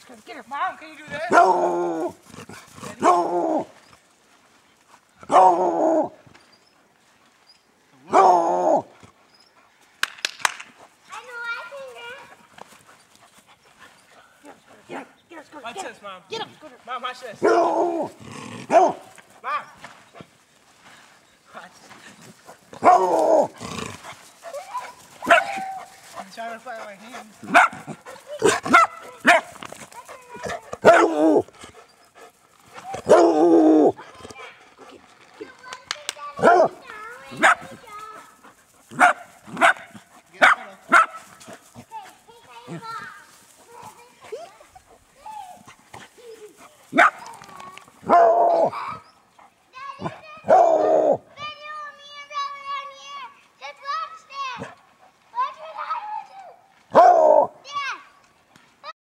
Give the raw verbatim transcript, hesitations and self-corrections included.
Get her. Mom, can you do that? No! No! No! No! I know I can Get him. Get him, Scooter. Watch this, Mom. get him, Scooter. Mom, watch this. No! No! Mom. Watch. No! I'm trying to find my hand. No!